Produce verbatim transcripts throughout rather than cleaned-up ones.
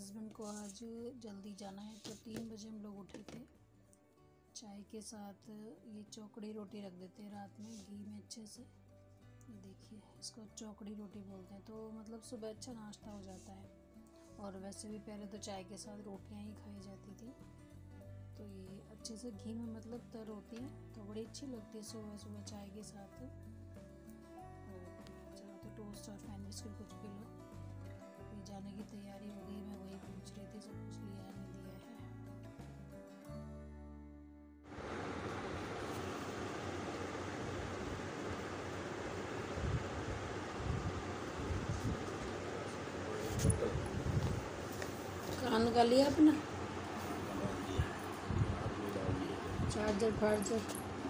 Husband को आज जल्दी जाना है तो तीन बजे हम लोग उठे थे। चाय के साथ ये चौकड़ी रोटी रख देते हैं रात में घी में अच्छे से। ये देखिए इसको चौकड़ी रोटी बोलते हैं। तो मतलब सुबह अच्छा नाश्ता हो जाता है। और वैसे भी पहले तो चाय के साथ रोटियां ही खाई जाती थी, तो ये अच्छे से घी में मतलब तर होती हैं तो बड़ी अच्छी लगती है सुबह सुबह चाय के साथ। चलो तो टोस्ट और फैन बिस्किट कुछ भी लो। ये जाने की तैयारी हो गई, मैं वही पूछ रही थी सब कुछ लिया नहीं दिया है। कान का लिया अपना चार्जर फार्जर।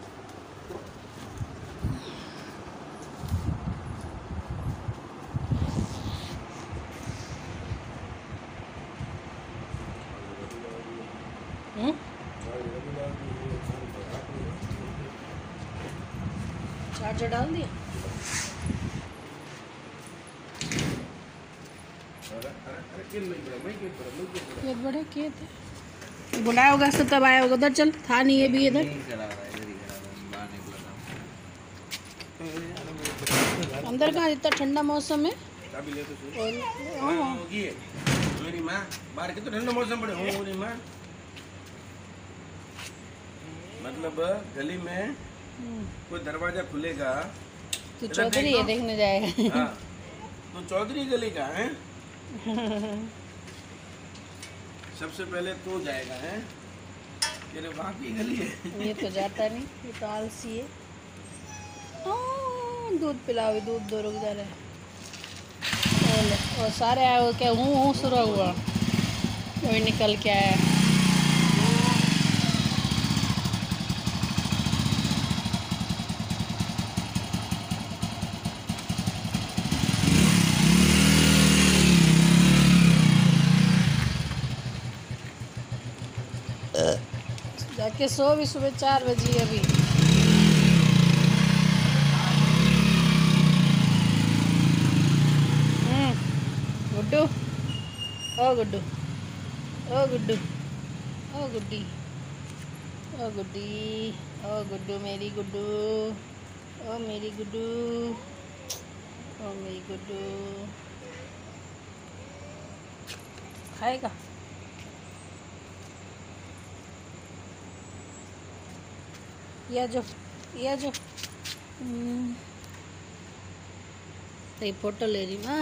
हम्म चार्जर डाल दिया। ये बड़े किए थे, बुलाया होगा तो तब आया होगा। उधर चल, था नहीं ये भी इधर। अंदर कहाँ, इतना ठंडा मौसम है। मेरी माँ बाहर कितना ठंडा मौसम पड़े हो मेरी माँ, मतलब गली में कोई दरवाजा खुलेगा तो चौधरी ये देखने जाएगा। हाँ, तो चौधरी गली का है। सबसे पहले तो जाएगा है, तेरे वहाँ की गली है। ये तो जाता नहीं, ये तो आलसी है। दूध पिलाओ, दूध दो, रुक जा रहा है। और, और सारे आए हो क्या, हूँ हूँ शुरू हुआ, कोई निकल के आया। जाके सो भी, सुबह चार बजे अभी। हम्म गुड्डू, ओ गुड्डू, ओ गुड्डू, ओ गुड्डी, ओ गुड्डी, ओ गुड्डू, मेरी गुड्डू, ओ मेरी गुड्डू, ओ मेरी गुड्डू। खाएगा या जो, या जो ये फोटो ले रही हूँ।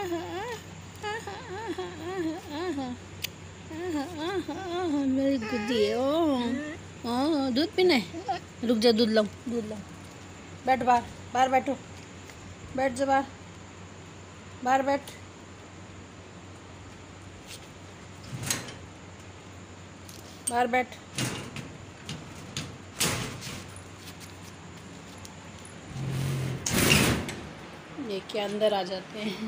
मेरी गुड्डी है। ओ दूध पीना है, रुक जा, दूध लाऊं, दूध लाऊं। बैठ बाहर, बाहर बैठो, बैठ जा बाहर, बाहर बैठ। बाहर बैठ। ये के अंदर आ जाते हैं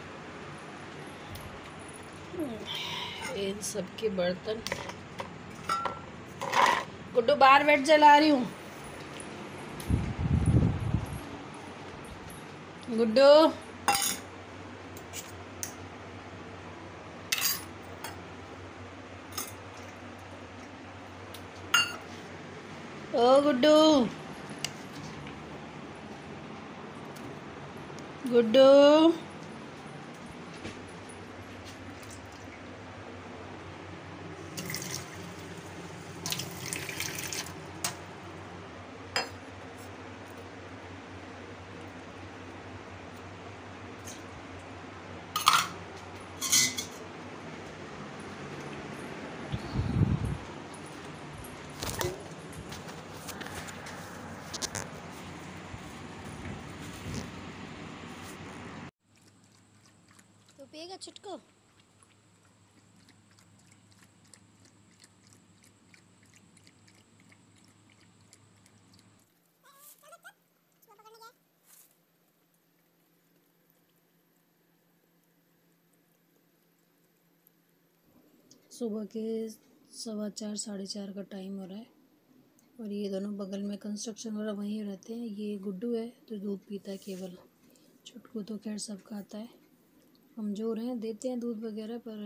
इन सब के बर्तन। गुड्डू बाहर बैठ, जला रही हूँ। गुड्डू, ओ गुड्डू, गुड्डू, तो पिएगा छुटको। सुबह के सवा चार साढ़े चार का टाइम हो रहा है और ये दोनों बगल में कंस्ट्रक्शन वाला वहीं रहते हैं। ये गुड्डू है तो दूध पीता है केवल, छुटकू तो खैर सब खाता है। कमज़ोर हैं, देते हैं दूध वगैरह, पर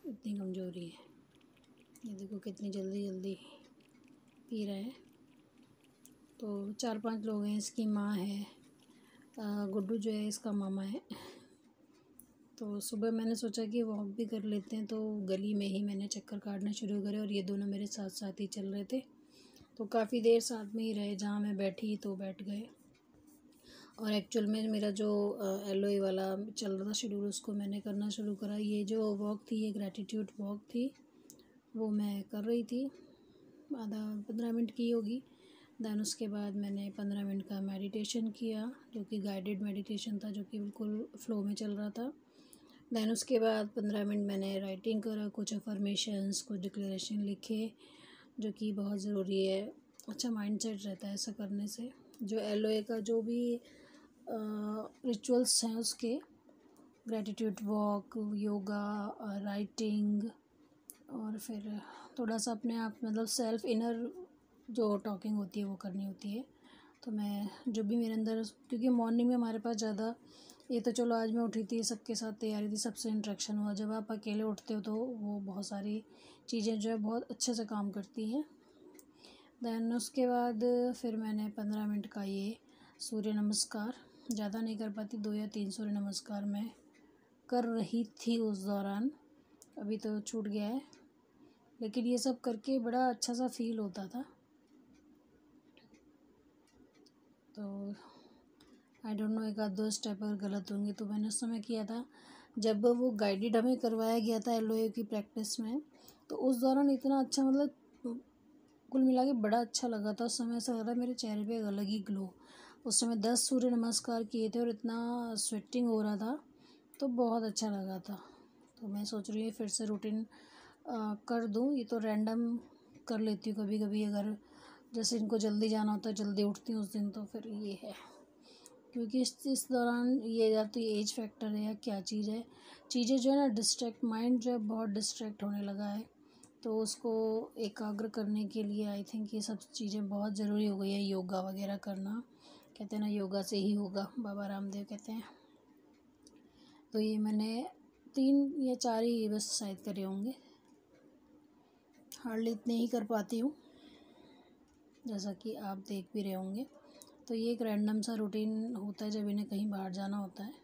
इतनी कमज़ोरी है। ये देखो कितनी जल्दी जल्दी पी रहा है। तो चार पांच लोग हैं, इसकी माँ है, गुड्डू जो है इसका मामा है। तो सुबह मैंने सोचा कि वॉक भी कर लेते हैं, तो गली में ही मैंने चक्कर काटना शुरू करे और ये दोनों मेरे साथ साथ ही चल रहे थे। तो काफ़ी देर साथ में ही रहे, जहाँ मैं बैठी तो बैठ गए। और एक्चुअल में मेरा जो एल ओ ए वाला चल रहा था शेड्यूल, उसको मैंने करना शुरू करा। ये जो वॉक थी, ये ग्रैटिट्यूड वॉक थी, वो मैं कर रही थी, आधा पंद्रह मिनट की होगी। दैन उसके बाद मैंने पंद्रह मिनट का मेडिटेशन किया, जो कि गाइडेड मेडिटेशन था, जो कि बिल्कुल फ़्लो में चल रहा था। दैन उसके बाद पंद्रह मिनट मैंने राइटिंग करा, कुछ अफर्मेशंस, कुछ डिक्लेरेशन लिखे, जो कि बहुत ज़रूरी है। अच्छा माइंडसेट रहता है ऐसा करने से। जो एल ओ ए का जो भी रिचुअल्स हैं उसके, ग्रैटिट्यूड वॉक, योगा, राइटिंग, और फिर थोड़ा सा अपने आप मतलब सेल्फ इनर जो टॉकिंग होती है वो करनी होती है। तो मैं जो भी मेरे अंदर, क्योंकि मॉर्निंग में हमारे पास ज़्यादा, ये तो चलो आज मैं उठी थी, सबके साथ तैयारी थी, सबसे इंटरेक्शन हुआ। जब आप अकेले उठते हो तो वो बहुत सारी चीज़ें जो है बहुत अच्छे से काम करती हैं। दैन उसके बाद फिर मैंने पंद्रह मिनट का ये सूर्य नमस्कार, ज़्यादा नहीं कर पाती, दो या तीन सूर्य नमस्कार मैं कर रही थी उस दौरान, अभी तो छूट गया है, लेकिन ये सब करके बड़ा अच्छा सा फील होता था। तो आई डोंट नो, एक आध दो स्टेप अगर गलत होंगे तो मैंने उस समय किया था जब वो गाइडेड हमें करवाया गया था एल ओ ए की प्रैक्टिस में। तो उस दौरान इतना अच्छा, मतलब कुल मिला के बड़ा अच्छा लगा था। उस समय ऐसा लग रहा मेरे चेहरे पे एक अलग ही ग्लो। उस समय दस सूर्य नमस्कार किए थे और इतना स्वेटिंग हो रहा था, तो बहुत अच्छा लगा था। तो मैं सोच रही हूँ फिर से रूटीन कर दूँ। ये तो रैंडम कर लेती हूँ कभी कभी, अगर जैसे इनको जल्दी जाना होता है, जल्दी उठती हूँ उस दिन, तो फिर ये है। क्योंकि इस इस दौरान ये या तो एज फैक्टर है या क्या चीज़ है, चीज़ें जो है ना डिस्ट्रैक्ट, माइंड जो है बहुत डिस्ट्रैक्ट होने लगा है। तो उसको एकाग्र करने के लिए आई थिंक ये सब चीज़ें बहुत ज़रूरी हो गई है। योगा वगैरह करना, कहते हैं ना योगा से ही होगा, बाबा रामदेव कहते हैं। तो ये मैंने तीन या चार ही बस शायद करे होंगे, हार्डली इतने ही कर पाती हूँ, जैसा कि आप देख भी रहे होंगे। तो ये एक रैंडम सा रूटीन होता है जब इन्हें कहीं बाहर जाना होता है।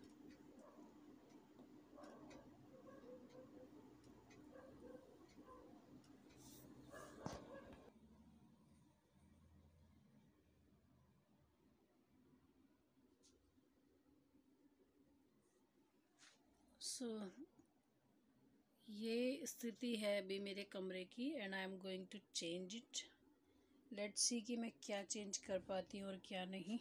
सो so, ये स्थिति है अभी मेरे कमरे की, and I am going to change it. Let's see कि मैं क्या चेंज कर पाती हूँ और क्या नहीं।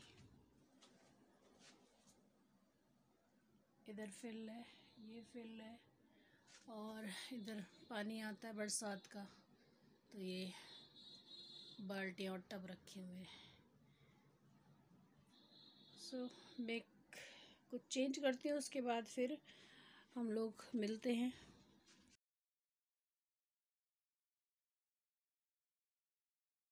इधर फिल है, ये फिल है, और इधर पानी आता है बरसात का, तो ये बाल्टियाँ और टब रखे हुए हैं। सो मैं कुछ चेंज करती हूँ, उसके बाद फिर हम लोग मिलते हैं।